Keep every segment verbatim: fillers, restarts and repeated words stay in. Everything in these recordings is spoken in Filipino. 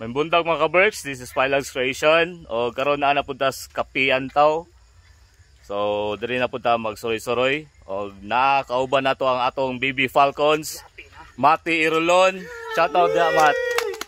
May bundag mga ka-Berks, this is Pilag's Creation. O karon na napunta sa Kape Antaw. So diri na punta magsuroy-suroy. O nakauban na to ang atong baby falcons. Mati Irulon. Shout out da Mat.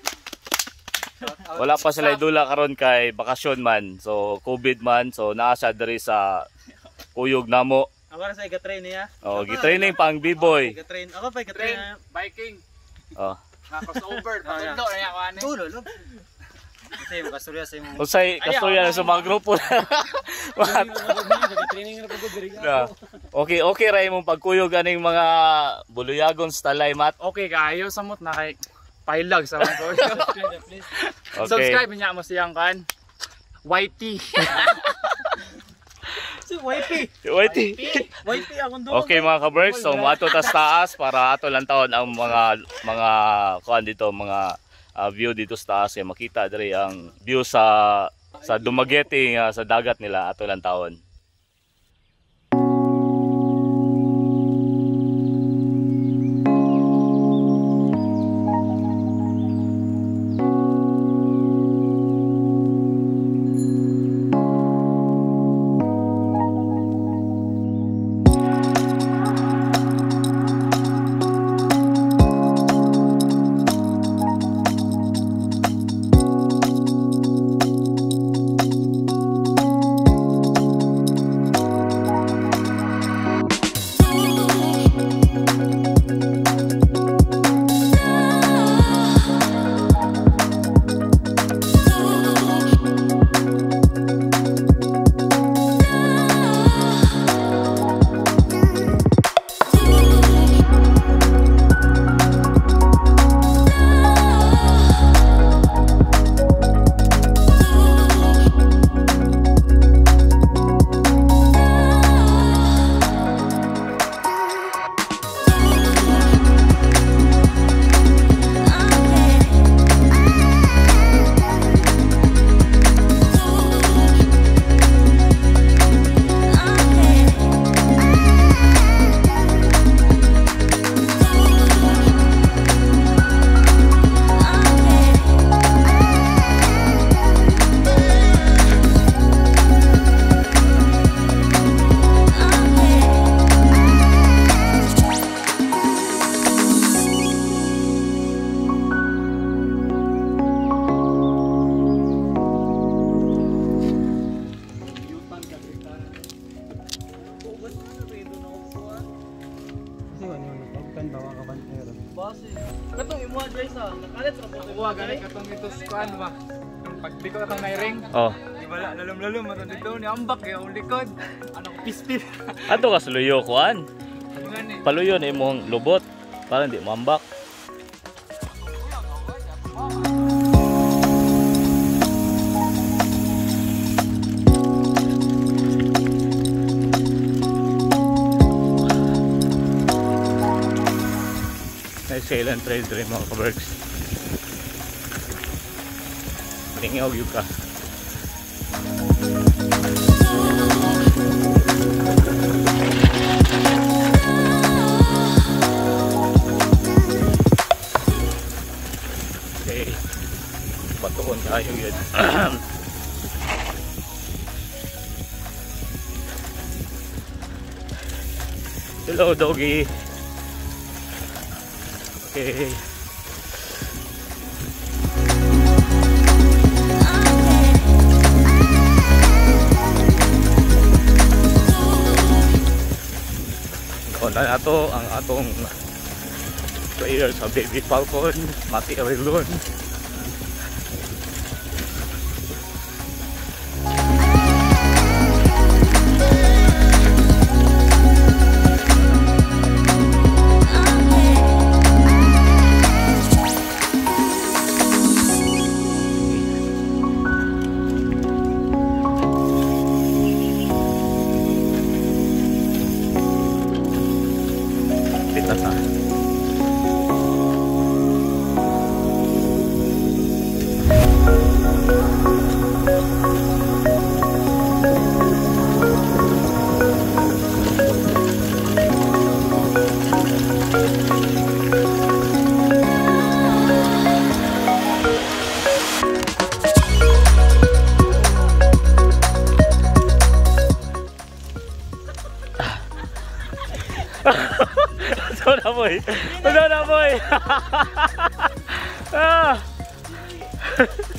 Wala pa sila idula karon kay bakasyon man. So COVID man. So naa siya diri sa Uyog namo. Ako na sa i-train niya. Oh, gi-training pang B-boy. I-train. Ako pa i-train biking. Oh. Na-crossover, patundo na yan ko ani. Tulo, lo. Kasi makasturya sa imong. Usay kasturya na sa mga grupo. Training na pagod diri. Okay, okay ra imong pagkuyog aning mga buluyagon sa talay mat. Okay kayo samot na kay Pilag sa mga ko. Okay. Subscribe niya mo siyang kan. Y T. Si Y P. Y T. Y P akong dugo. Okay mga ka-Berks, so mato tas taas para ato lang taon ang mga mga kuan dito, mga uh, view dito sa taas kay makita diri ang view sa sa Dumaguete uh, sa dagat nila ato lang taon. Katong imo guys ah, nakalit ra po Kuha gani katong ito kuan ba. Pag di ko katong nairing. Oh. Di bala lalom-lalom maton dito ni ambak kay ang likod. Ano pispil. Ato ka suluyo kuan. Ngani. Paluyo na imong lubot para hindi mambak. Silent trade rin mga ka-Berks. Tingyaw yun ka. Okay. Patuon tayo yun. Hello doggy. Okay. Ito na ato ang atong player sa baby falcon, Mati Irulon. Ito na boy. Ito na boy. Ah.